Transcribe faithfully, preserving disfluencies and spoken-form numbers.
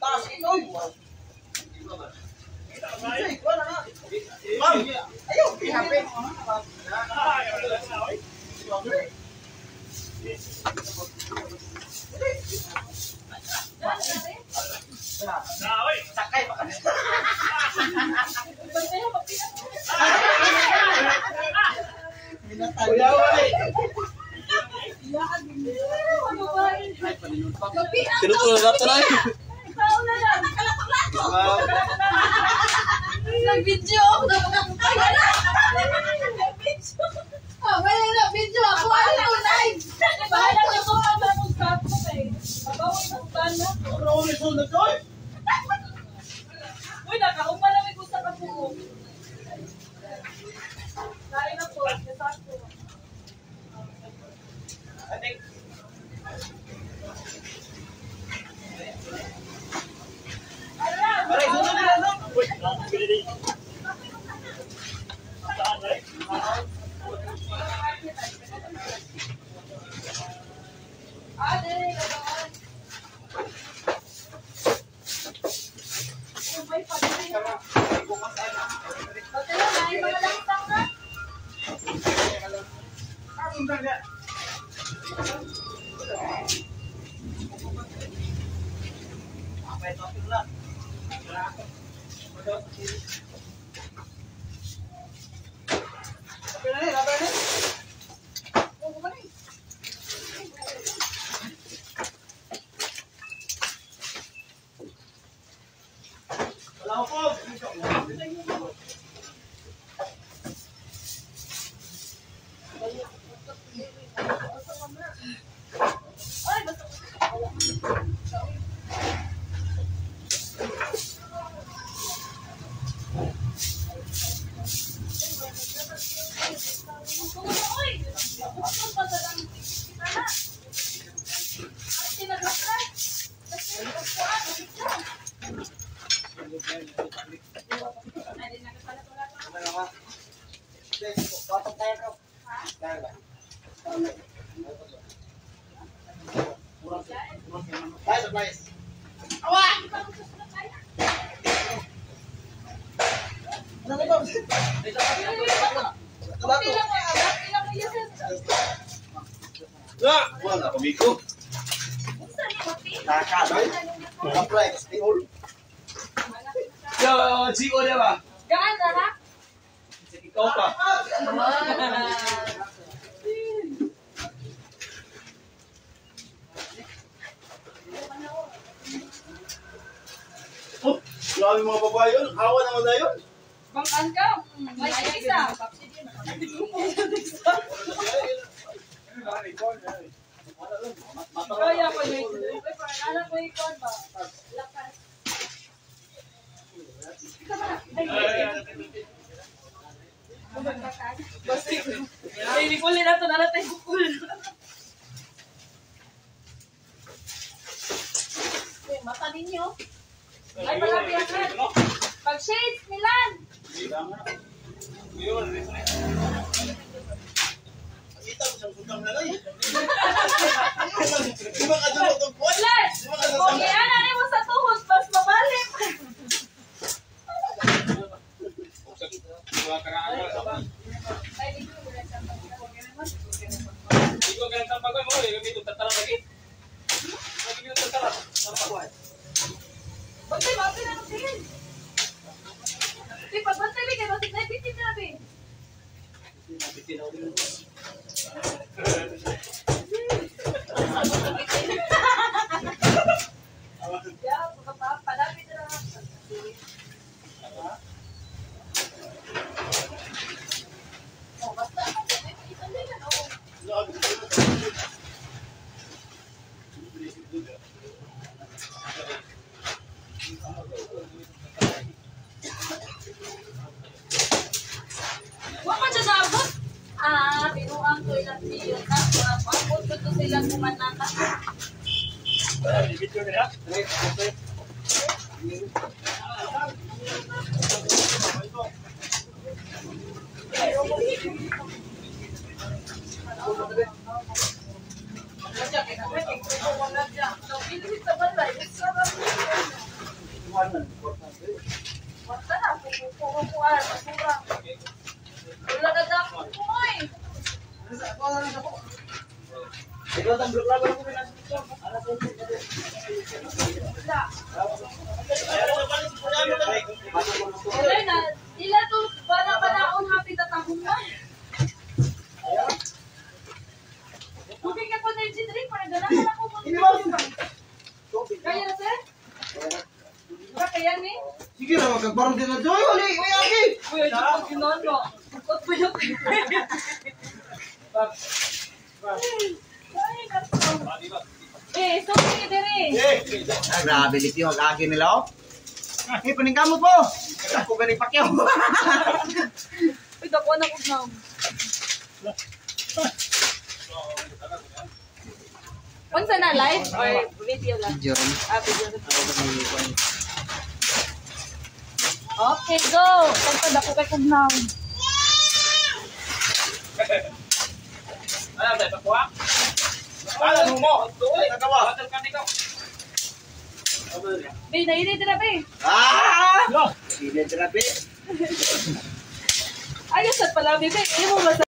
Taas ito. Ayaw. Ihapin. Sakay pa ka. Tinutulog na ito na eh. Nag-video ako na makakaya na. Nag-video. Ah, may nag-video ako. Ano ko na eh. Bahala na ko ang bagong sapo eh. Mabawi ng bala. Ano ulit sunod ko eh? Uy, nakauma na may gusto ka po. Kain na po. Nasako. Ating. Aray, sunod na lang. Uy, nakapili din. Ah, dili, gagawin. Oh, may pagkain na. Pati lang, ay mga langtang na. Ang daga. Apa itu lah? Apa ini? Apa ini? Oh, mana ini? Wala ko. Ay, basta. Wala ko Miko. Yo, Chico dia ba? Gaan na ha? Ikaw pa. Oh, grabe mga babae yun. Hawa naman na yun. Bangkan ka. May isa. Kaya ko yun. Anak ko ikon ba? Lakas. Ikaw ba? Ay, hindi ko ulit na ito. Nalatay ko cool. Mata ninyo. Ay, palapiakan. Pag-shades, Milan. Kita mo siyang sundang na lang eh. Di ba ka dyan itong buwan? Milan! Kung iana mo sa tuhod, mas mabalik. Ay, dito mo rin siya. Ikaw ganang tampag mo, eh, dito tatara lagi. Lagi dito tatara. Tampag. Bantay, bantay na natin. Di, pagbantay, Bi, kaya bantay na, bitin na, Bi. Yeah, palapit na lang. Oh, basta. Ito nila, no? Wala siya sabot. Ah, binuang ko ilang siyo. Tapos, abot ko to silang kumanata. Video na. Wala siya, kaya Iwanan, importante. Basta na, kukukuha, basura. Wala na dako ko eh. Ako na lang ako. Ikaw ang blok laban ko na dito. Ala ko. Wala. Wala na. Ila to, bana banaon happy tatahong na. Tubig ako na yung drink, para ganahan ako mo. Kaya na sir? Ba kaya ni? Sige na, magkagbarong din na doon. Uli, may aki. Kuya, di ko ginano. Bukot pa yung Eh, so sige dire. Ah, grabe, liti yung aki nila, oh. Eh, paningkamot po. Ako galing pakyaw. Uy, dako na ko na. Unsa na live or video lang? Video. Ah, video lang. Okay, go. Tagpad ako kay Kugnaw. Ano ba? Pakuha? Alam mo. Uy, Nagawa. batal ka nito. Be, nainit na be. Ah! Sige, grabe. Ayos at pala, bebe. Imo ba